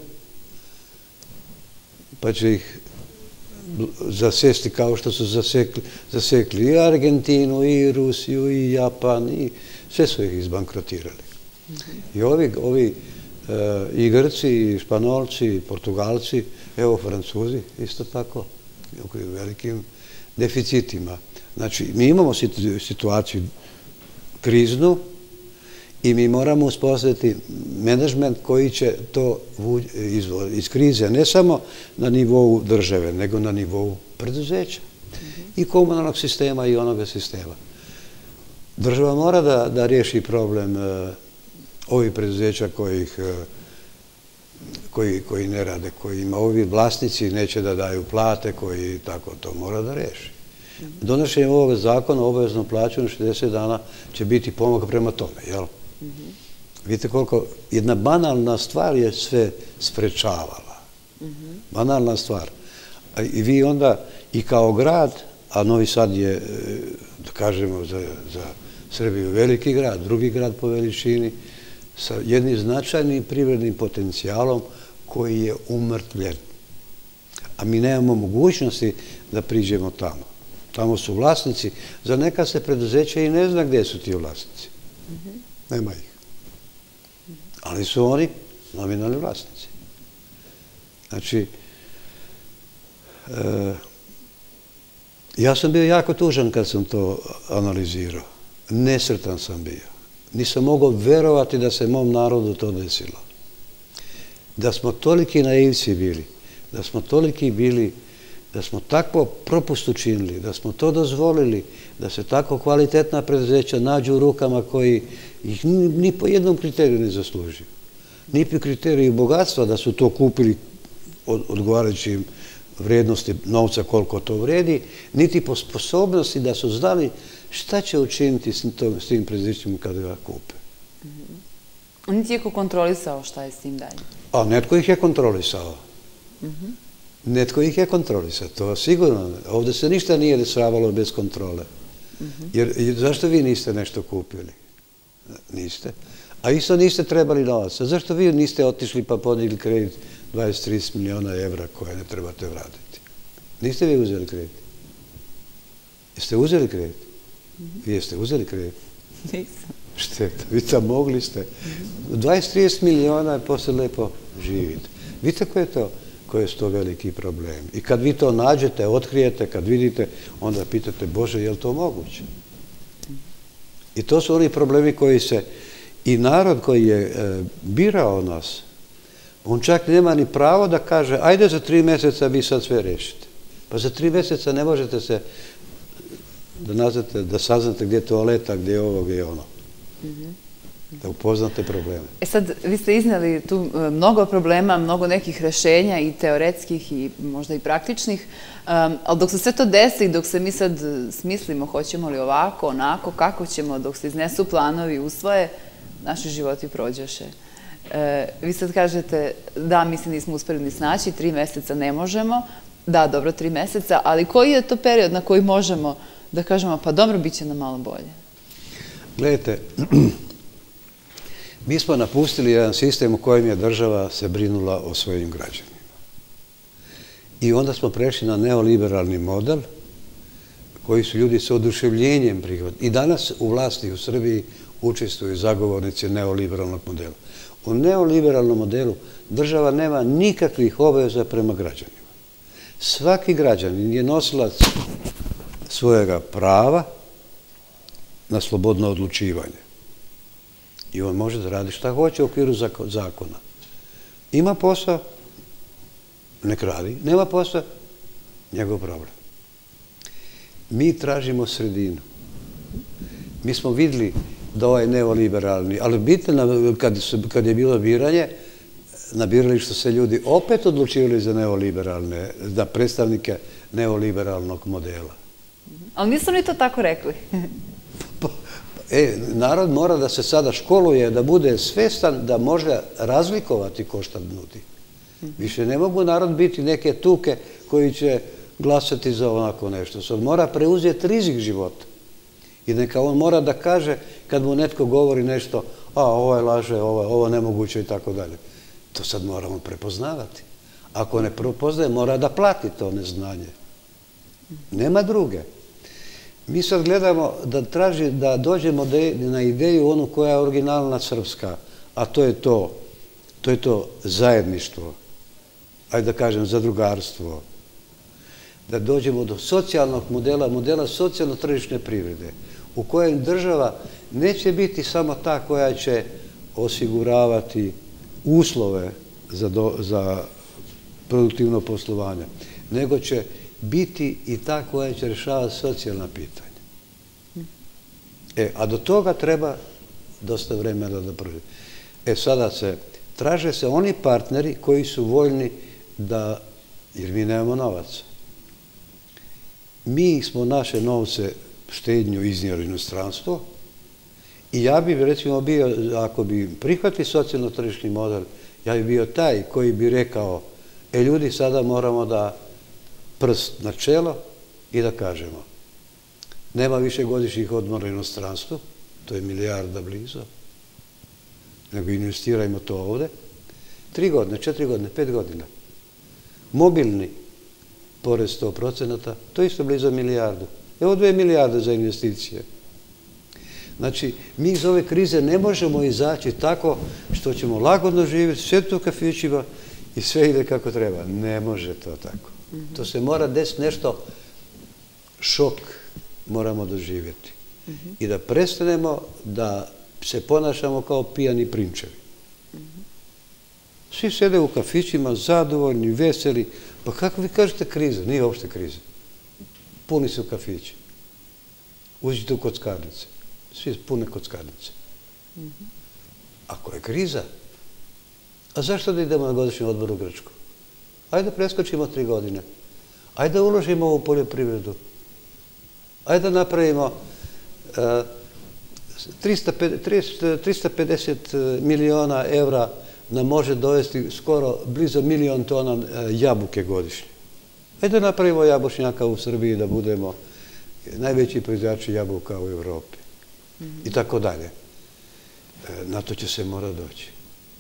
pa će ih zasesti kao što su zasekli i Argentinu, i Rusiju, i Japan, i sve su ih izbankrotirali. I ovi i Grci, i Španolci, i Portugalci, evo Francuzi, isto tako, u velikim deficitima. Znači, mi imamo situaciju kriznu i mi moramo uspostaviti menadžment koji će to iz krize, ne samo na nivou države, nego na nivou preduzeća i komunalnog sistema i onoga sistema. Država mora da riješi problem ovih preduzeća koji ne rade, kojima ovi vlasnici neće da daju plate, koji tako to mora da riješi. Donošenjem ovog zakona o obaveznom plaćanju 60 dana će biti pomak prema tome, jel? Vidite koliko jedna banalna stvar je sve sprečavala. Banalna stvar. I vi onda i kao grad, a Novi Sad je, da kažemo, za Srbiju veliki grad, drugi grad po veličini, sa jednim značajnim privrednim potencijalom koji je umrtvljen. A mi nemamo mogućnosti da priđemo tamo. Tamo su vlasnici. Za neka se preduzeća i ne zna gdje su ti vlasnici. Nema ih. Ali su oni nominalni vlasnici. Znači, ja sam bio jako tužan kad sam to analizirao. Nesretan sam bio. Nisam mogao verovati da se mom narodu to desilo. Da smo toliki naivci bili, da smo toliki bili, da smo takvo propust učinili, da smo to dozvolili, da se tako kvalitetna preduzeća nađu u rukama koji ih ni po jednom kriteriju ne zaslužuju. Ni po kriteriju bogatstva da su to kupili odgovarajućim vrijednosti novca koliko to vredi, niti po sposobnosti da su znali šta će učiniti s tim preduzećima kada ga kupe. Niti je ko kontrolisao šta je s tim dalje? A netko ih je kontrolisao. Netko ih je kontrolisao, to sigurno. Ovdje se ništa nije dešavalo bez kontrole. Jer zašto vi niste nešto kupili? Niste. A isto niste trebali novac. Zašto vi niste otišli pa podigli kredit 20-30 miliona evra koje ne trebate vratiti? Niste vi uzeli kredit? Jeste uzeli kredit? Vi jeste uzeli kredit? Nisam. Šteta, vi tam mogli ste. 20-30 miliona je posle lepo živite. Vidite koji su to veliki problem. I kad vi to nađete, otkrijete, kad vidite, onda pitate, Bože, je li to moguće? I to su oni problemi koji se, i narod koji je birao nas, on čak nema ni pravo da kaže, ajde za 3 mjeseca vi sad sve rešite. Pa za 3 mjeseca ne možete se da saznate gdje je toaleta, gdje je ovo, gdje je ono. Da upoznate probleme. Sad, vi ste iznali tu mnogo problema, mnogo nekih rešenja i teoretskih i možda i praktičnih, ali dok se sve to desi, dok se mi sad smislimo hoćemo li ovako, onako, kako ćemo, dok se iznesu planovi, usvoje, naši životi prođeše. Vi sad kažete, da, mi se nismo uspeli ni snaći, 3 meseca ne možemo, da, dobro, 3 meseca, ali koji je to period na koji možemo da kažemo, pa dobro, bit će nam malo bolje? Gledajte, mi smo napustili jedan sistem u kojem je država se brinula o svojim građanima. I onda smo prešli na neoliberalni model koji su ljudi sa oduševljenjem prihvatili. I danas u vlasti u Srbiji učestvuju zagovornici neoliberalnog modela. U neoliberalnom modelu država nema nikakvih obaveza prema građanima. Svaki građanin je nosilac svojega prava na slobodno odlučivanje. I on može da radi šta hoće u okviru zakona. Ima posao, nek radi. Nema posao, njegov problem. Mi tražimo sredinu. Mi smo vidjeli da ovaj neoliberalni, ali bitno kad je bilo biranje, na biralištu se ljudi opet odlučivali za predstavnike neoliberalnog modela. Ali nisu ni to tako rekli. Narod mora da se sada školuje, da bude svestan da može razlikovati ko šta nudi. Više ne mogu narod biti neke tuke koji će glasati za onako nešto. Sad mora preuzeti rizik života. I neka on mora da kaže, kad mu netko govori nešto, ovo je laže, ovo nemoguće i tako dalje. To sad mora on prepoznavati. Ako ne prepoznaje, mora da plati to neznanje. Nema druge. Mi sad gledamo da dođemo na ideju onu koja je originalna srpska, a to je to zajedništvo, ajde da kažem zadrugarstvo, da dođemo do socijalnog modela socijalno-tržišne privrede, u kojem država neće biti samo ta koja će osiguravati uslove za produktivno poslovanje, nego će biti i ta koja će rješavati socijalna pitanja. A do toga treba dosta vremena da prođe. Sada traže se oni partneri koji su voljni da, jer mi nemamo novaca. Mi smo naše novce, štednju iznijeli u inostranstvo i ja bi recimo bio, ako bi prihvatili socijalno-tržišni model, ja bi bio taj koji bi rekao, ljudi, sada moramo da prst na čelo i da kažemo, nema više godišnjih odmora u inostranstvu, to je milijarda blizu, nego investirajmo to ovde, 3 godine, 4 godine, 5 godina. Mobilni porez 100%, to je isto blizu milijardu. Evo 2 milijarde za investicije. Znači, mi iz ove krize ne možemo izaći tako što ćemo lagodno živjeti, sediti u kafićima i sve ide kako treba. Ne može to tako. To se mora desiti nešto, šok moramo doživjeti. I da prestanemo da se ponašamo kao pijani prinčevi. Svi sede u kafićima, zadovoljni, veseli. Pa kako vi kažete kriza? Nije uopšte kriza. Puni su kafići. Uđite u kockarnice. Svi pune kockarnice. Ako je kriza, a zašto da idemo na godišnji odmor u Grčku? Ajde da preskočimo 3 godine. Ajde da uložimo u poljoprivredu. Ajde da napravimo 350 miliona evra nam može dovesti skoro blizu 1 milion tona jabuke godišnje. Ajde da napravimo jabučnjaka u Srbiji da budemo najveći proizvođači jabuka u Evropi. I tako dalje. Na to će se mora doći.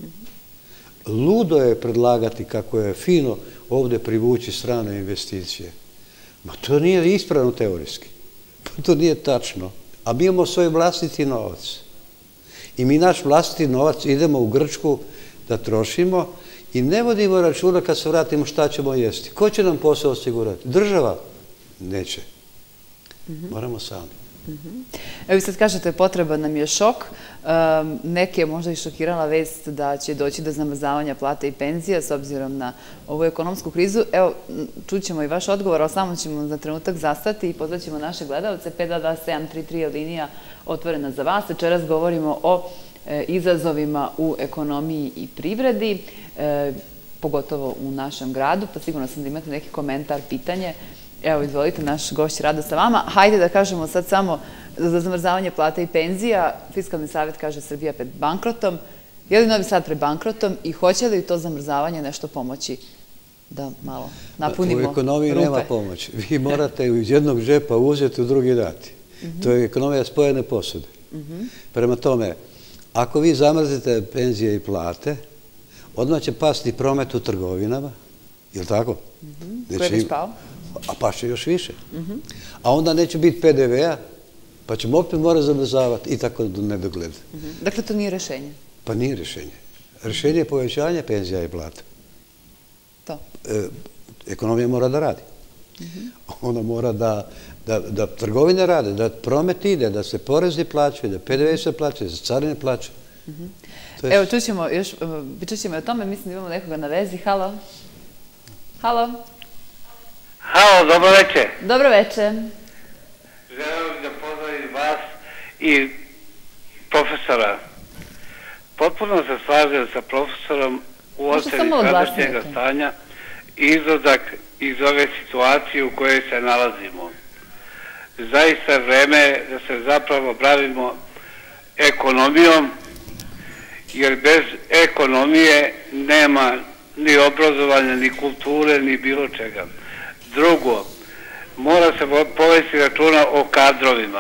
Ludo je predlagati kako je fino ovde privući strane investicije. Ma to nije ispravno teorijski. To nije tačno. A mi imamo svoj vlastiti novac. I mi naš vlastiti novac idemo u Grčku da trošimo i ne vodimo računa kad se vratimo šta ćemo jesti. Ko će nam posao osigurati? Država? Neće. Moramo sami. Evo vi sad kažete, potreba nam je šok. Neke je možda i šokirala vest da će doći do zamrzavanja plata i penzija s obzirom na ovu ekonomsku krizu. Evo, čućemo i vaš odgovor, ali samo ćemo za trenutak zastati i pozvaćemo naše gledalce. 522-733 je linija otvorena za vas. Večeras govorimo o izazovima u ekonomiji i privredi, pogotovo u našem gradu, pa sigurno sam da imate neki komentar, pitanje. Evo, izvolite, naš gošć rado sa vama. Hajde da kažemo sad samo za zamrzavanje plata i penzija. Fiskalni savjet kaže Srbija pred bankrotom. Je li Novi Sad pred bankrotom i hoće li to zamrzavanje nešto pomoći da malo napunimo rupe? U ekonomiji nema pomoći. Vi morate iz jednog džepa uzeti, u drugi dati. To je ekonomija spojene posude. Prema tome, ako vi zamrzite penzije i plate, odmah će pasti promet u trgovinama, je li tako? Ko je već pao? A paše još više. A onda neće biti PDV-a, pa ćemo opet morati zamrzavati i tako do nedogleda. Dakle, to nije rešenje? Pa nije rešenje. Rešenje je povećanje penzija i plata. To? Ekonomija mora da radi. Ona mora da trgovine rade, da promet ide, da se porezi plaćaju, da PDV se plaćaju, da se carine plaćaju. Evo, čućemo još, pričat ćemo o tome, mislim da imamo nekoga na vezi. Halo? Halo? Halo, dobro večer. Dobro večer. Želim da pozdravim vas i profesora. Potpuno se slažem sa profesorom u oceni sadašnjeg stanja i izlazak iz ove situacije u kojoj se nalazimo. Zaista je vreme da se zapravo bavimo ekonomijom, jer bez ekonomije nema ni obrazovanja, ni kulture, ni bilo čega. Drugo, mora se povesti računa o kadrovima.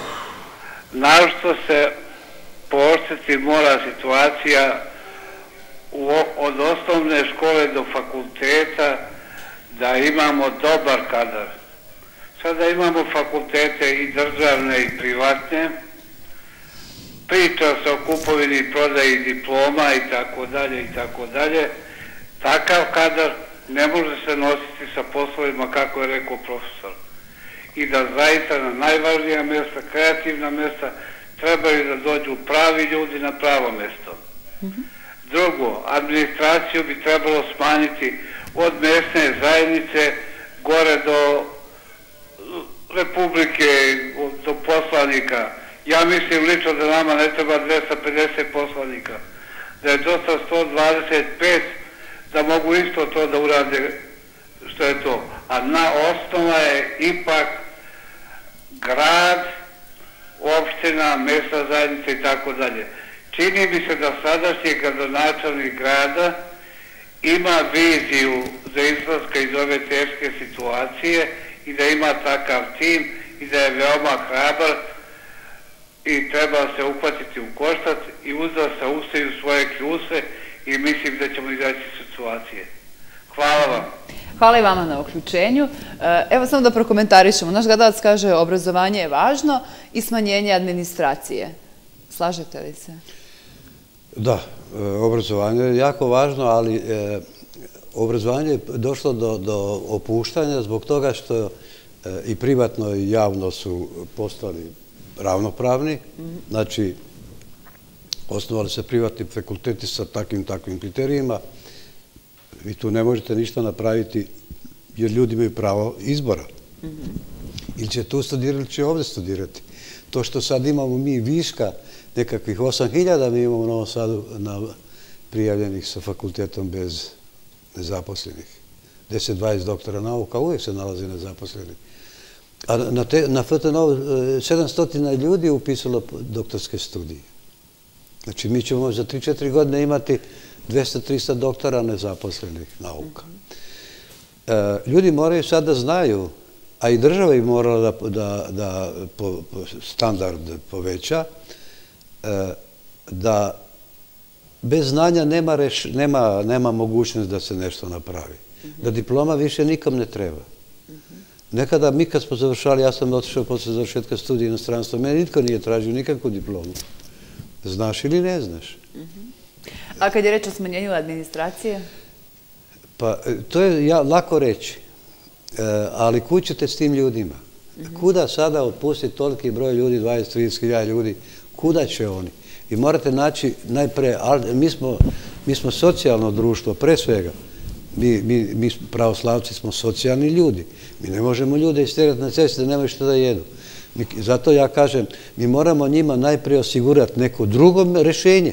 Naročito se pooštriti mora situacija od osnovne škole do fakulteta, da imamo dobar kadar. Sada imamo fakultete i državne i privatne, priča se o kupovini i prodaji diploma i tako dalje i tako dalje. Takav kadar ne može se nositi sa poslovima, kako je rekao profesor. I da zaista na najvažnija mjesta, kreativna mjesta, trebaju da dođu pravi ljudi na pravo mjesto. Drugo, administraciju bi trebalo smanjiti od mjesne zajednice gore do republike, do poslanika. Ja mislim lično da nama ne treba 250 poslanika, da je dosta 125, da mogu isto to da urade što je to. A osnova je ipak grad, opština, mjesna zajednica i tako dalje. Čini mi se da sadašnji gradonačelnik grada ima viziju za izlaska iz ove teške situacije i da ima takav tim i da je veoma hrabar i treba se uhvatiti u koštac i uzda se ustaju svoje kljuse i mislim da ćemo izaći iz situacije. Hvala vam. Hvala i vama na uključenju. Evo samo da prokomentarišemo. Naš gledalac kaže obrazovanje je važno i smanjenje administracije. Slažete li se? Da, obrazovanje je jako važno, ali obrazovanje je došlo do opuštanja zbog toga što i privatno i javno su postali ravnopravni. Znači, osnovali se privatni fakulteti sa takvim kriterijima. Vi tu ne možete ništa napraviti jer ljudi imaju pravo izbora. Ili će tu studirati, ili će ovdje studirati. To što sad imamo mi viška, nekakvih 8.000 mi imamo u Novom Sadu prijavljenih sa fakultetom bez nezaposlenih. 10-20 doktora nauka uvijek se nalazi nezaposleni. A na FTNO 700 ljudi upisalo doktorske studije. Znači mi ćemo za 3-4 godine imati 200-300 doktora nezaposlenih nauka. Ljudi moraju sad da znaju, a i država je morala da standard poveća, da bez znanja nema mogućnost da se nešto napravi. Da diploma više nikom ne treba. Nekada mi kad smo završali, ja sam otišao posle završetka studija inostranstva, meni nitko nije tražio nikakvu diplomu. Znaš ili ne znaš? A kad je reč o smanjenju administracije? Pa, to je lako reći. Ali kud ćete s tim ljudima? Kuda sada otpustiti toliki broj ljudi, 20-30 ljudi, kuda će oni? I morate naći najpre, mi smo socijalno društvo, pre svega. Mi pravoslavci smo socijalni ljudi. Mi ne možemo ljude isterati na cesti da nemaju što da jedu. Zato ja kažem, mi moramo njima najprije osigurati neko drugo rešenje.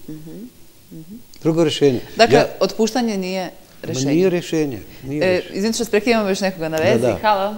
Drugo rešenje. Dakle, otpuštanje nije rešenje? Nije rešenje. Izvinite što prekidamo još nekoga na vezi. Halo.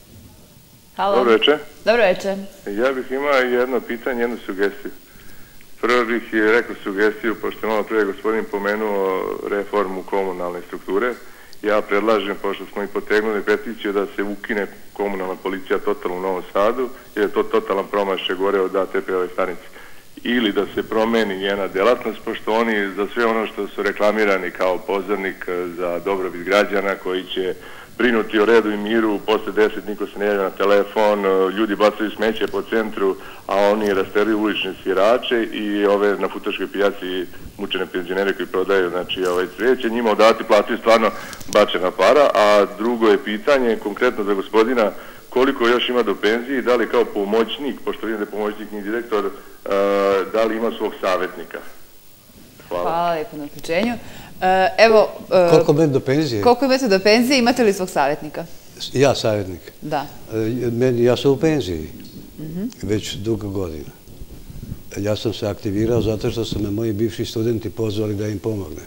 Dobro večer. Dobro večer. Ja bih imao jedno pitanje, jednu sugestiju. Prvo bih rekao sugestiju, pošto je malo prije gospodin pomenuo reformu komunalne strukture. Ja predlažem, pošto smo i potegnuli peticiju, da se ukine komunalna policija totalno u Novom Sadu, jer je to totalan promašaj gore od ATP-ove stanice. Ili da se promeni njena delatnost, pošto oni za sve ono što su reklamirani kao pozornik za dobrobit građana, koji će brinuti o redu i miru, posle 10 niko se ne javlja na telefon, ljudi bacaju smeće po centru, a oni rasteruju ulične svirače i ove na Futoškoj pijaci mučene penzionere koji prodaju, znači, cvijeće, njima odati plati stvarno bačena para. A drugo je pitanje, konkretno za gospodina, koliko još ima do penzije i da li kao pomoćnik, pošto vidim da je pomoćnik ni direktor, da li ima svog savjetnika? Hvala. Hvala lijepo na uključenju. Evo... Koliko imate do penzije? Koliko imate do penzije, imate li svog savjetnika? Ja savjetnik? Da. Ja sam u penziji, već dugo godina. Ja sam se aktivirao zato što su me moji bivši studenti pozvali da im pomogne.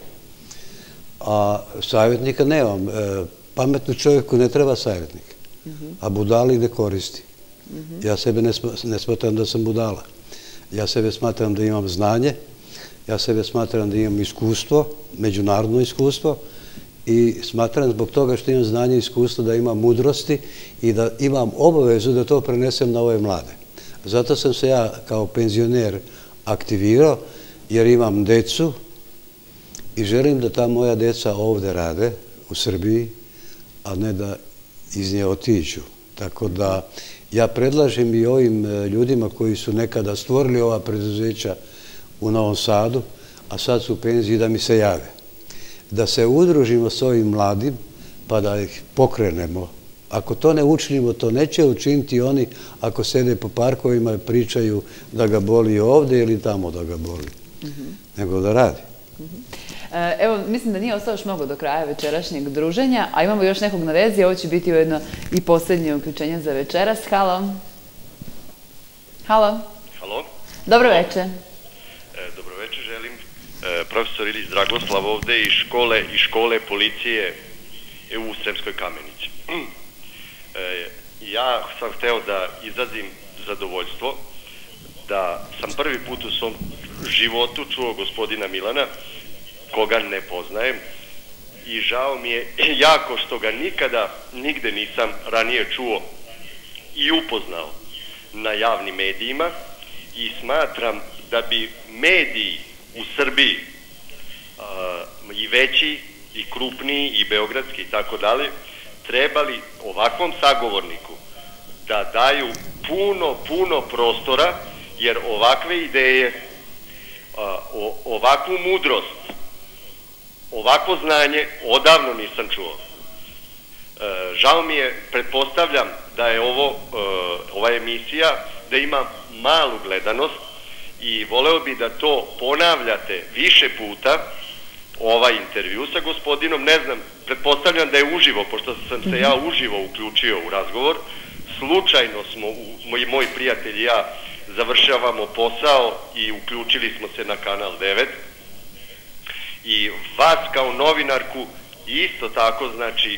A savjetnika nemam. Pametnom čovjeku ne treba savjetnik, a budali ne koristi. Ja sebe ne smatram da sam budala. Ja sebe smatram da imam znanje, ja sebe smatram da imam iskustvo, međunarodno iskustvo, i smatram zbog toga što imam znanje i iskustvo da imam mudrosti i da imam obavezu da to prenesem na ove mlade. Zato sam se ja kao penzioner aktivirao, jer imam decu i želim da ta moja deca ovde rade, u Srbiji, a ne da iz nje otiđu. Tako da ja predlažem i ovim ljudima koji su nekada stvorili ova preduzeća u Novom Sadu, a sad su u penziji, da mi se jave. Da se udružimo s ovim mladim, pa da ih pokrenemo. Ako to ne učinimo, to neće učiniti oni ako sede po parkovima i pričaju da ga boli ovde ili tamo da ga boli, nego da radi. Evo, mislim da nije ostalo još mnogo do kraja večerašnjeg druženja, a imamo još nekog na vezi. Ovo će biti ujedno i posljednje uključenje za večeras. Halo. Halo. Halo. Dobro večer. Dobro večer, želim. Profesor Ilić Dragoslav ovde iz škole policije u Sremskoj Kamenici. Ja sam hteo da izrazim zadovoljstvo da sam prvi put u svom životu čuo gospodina Milana, koga ne poznajem, i žao mi je jako što ga nikada nigde nisam ranije čuo i upoznao na javnim medijima, i smatram da bi mediji u Srbiji, i veći i krupniji i beogradski i tako dalje, trebali ovakvom sagovorniku da daju puno prostora, jer ovakve ideje, ovakvu mudrost, ovako znanje odavno nisam čuo. Žao mi je, pretpostavljam da je ova emisija, da ima malu gledanost, i voleo bi da to ponavljate više puta, ovaj intervju sa gospodinom. Ne znam, pretpostavljam da je uživo, pošto sam se ja uživo uključio u razgovor. Slučajno smo, moj prijatelj i ja, završavamo posao i uključili smo se na Kanal 9. I vas kao novinarku isto tako, znači,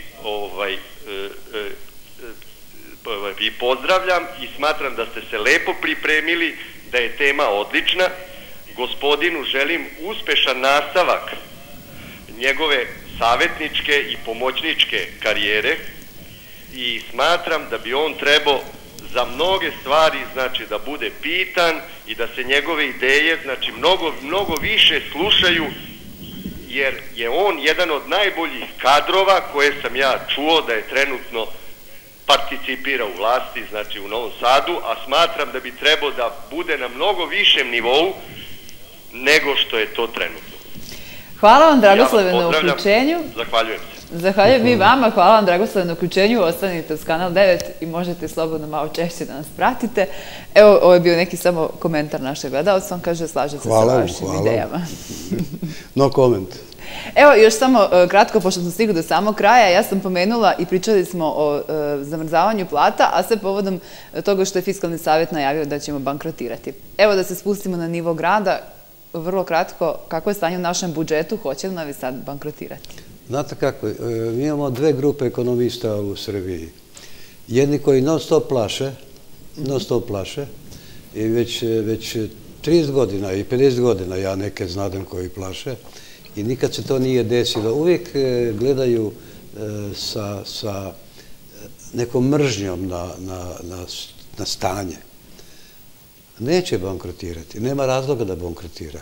i pozdravljam i smatram da ste se lepo pripremili, da je tema odlična. Gospodinu želim uspešan nastavak njegove savjetničke i pomoćničke karijere, i smatram da bi on trebao za mnoge stvari, znači, da bude pitan i da se njegove ideje, znači, mnogo više slušaju, jer je on jedan od najboljih kadrova koje sam ja čuo da je trenutno participira u vlasti, znači u Novom Sadu, a smatram da bi trebao da bude na mnogo višem nivou nego što je to trenutno. Hvala vam, Dragoslave, na uključenju. Zahvaljujem se. Zahvaljujem i vama, hvala vam, Dragoslave, na uključenju. Ostanite uz Kanal 9 i možete slobodno malo češće da nas pratite. Evo, ovo je bio neki samo komentar našeg gledalca. On kaže, slaže se sa vašim idejama. No comment. Evo, još samo kratko, pošto smo stigli do samog kraja, ja sam pomenula i pričali smo o zamrzavanju plata, a sve povodom toga što je Fiskalni savjet najavio da ćemo bankrotirati. Evo, da se spustimo na nivo grada, vrlo kratko, kako je stanje u našem budžetu, hoće li Novi Sad bankrotirati? Znate kako, mi imamo dve grupe ekonomista u Srbiji. Jedni koji non stop plaše, i već 30 godina i 50 godina ja neke znadem koji plaše i nikad se to nije desilo. Uvijek gledaju sa nekom mržnjom na stanje. Neće bankrotirati, nema razloga da bankrotira.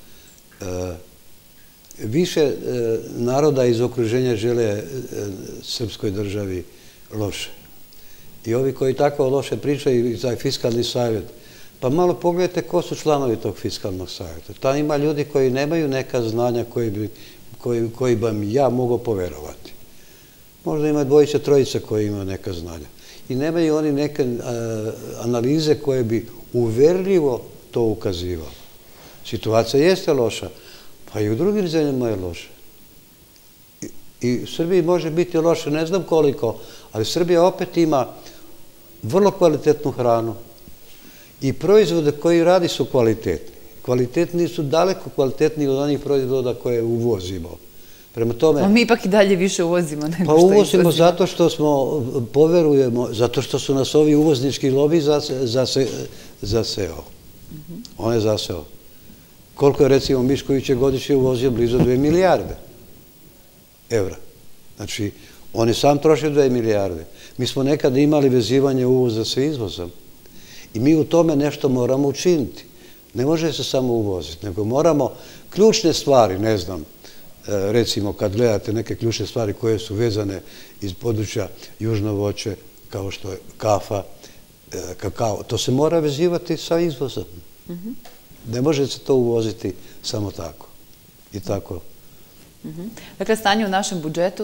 Više naroda iz okruženja žele srpskoj državi loše. I ovi koji tako loše pričaju za fiskalni savjet, pa malo pogledajte ko su članovi tog fiskalnog savjeta. Tamo ima ljudi koji nemaju neka znanja koji bi ja mogao poverovati. Možda ima dvojica, trojica koji imaju neka znanja. I nemaju oni neke analize koje bi uverljivo to ukazivalo. Situacija jeste loša, pa i u drugim zemljama je loša. I u Srbiji može biti loše, ne znam koliko, ali Srbija opet ima vrlo kvalitetnu hranu i proizvode koji radi su kvalitetni. Kvalitetni su daleko kvalitetniji od onih proizvoda koje uvozimo. Prema tome... Mi ipak i dalje više uvozimo nego što izvozimo. Pa uvozimo zato što poverujemo, zato što su nas ovi uvoznički lobi zaseo. On je zaseo. Koliko je, recimo, Mišković je godišnje uvozio blizu 2 milijarde evra. Znači, on je sam trošio 2 milijarde. Mi smo nekada imali vezivanje uvoza sa izvozom. I mi u tome nešto moramo učiniti. Ne može se samo uvoziti, nego moramo ključne stvari, ne znam, recimo kad gledate neke ključne stvari koje su vezane iz područja južno voće, kao što je kafa, kakao, to se mora vezivati sa izvozom. Ne može se to uvoziti samo tako. I tako. Dakle, stanje u našem budžetu?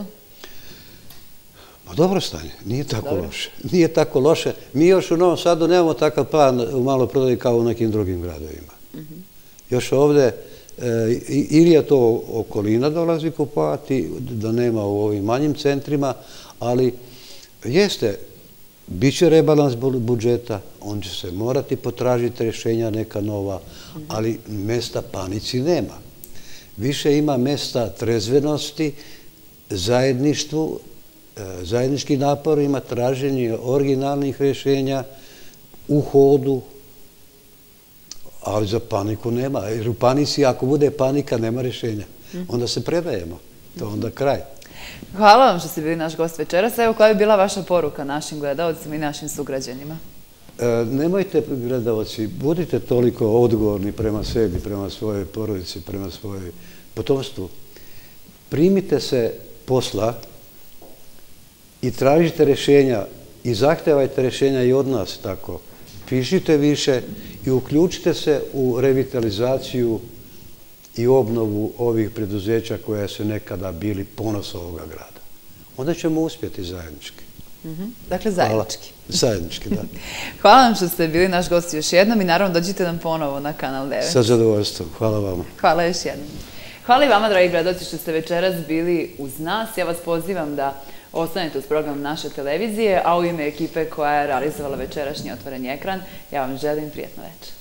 Dobro stanje, nije tako loše. Nije tako loše. Mi još u Novom Sadu nemamo takav plan u maloprodaji kao u nekim drugim gradovima. Još ovde, ili je to okolina dolazi kupovati, da nema u ovim manjim centrima, ali jeste, bit će rebalans budžeta, on će se morati potražiti rješenja neka nova, ali mesta panici nema. Više ima mesta trezvenosti, zajedništvu, zajednički naporima, traženje originalnih rješenja u hodu, ali za paniku nema. Jer u panici, ako bude panika, nema rješenja. Onda se predajemo. To je onda kraj. Hvala vam što ste bili naš gost večeras. Evo, koja je bila vaša poruka našim gledalcima i našim sugrađanima? Nemojte, gledalci, budite toliko odgovorni prema sebi, prema svojoj porodici, prema svojoj potomstvu. Primite se posla i tražite rješenja i zahtevajte rješenja i od nas tako. Pišite više i uključite se u revitalizaciju i obnovu ovih preduzeća koja su nekada bili ponos ovoga grada. Onda ćemo uspjeti zajednički. Dakle, zajednički. Zajednički, da. Hvala vam što ste bili naš gost još jednom i naravno dođite nam ponovo na Kanal 9. Sa zadovoljstvom. Hvala vama. Hvala još jednom. Hvala i vama, dragi gledalci, što ste večeras bili uz nas. Ja vas pozivam da ostanete uz program naše televizije, a u ime ekipe koja je realizovala večerašnji Otvoreni ekran, ja vam želim prijatno večer.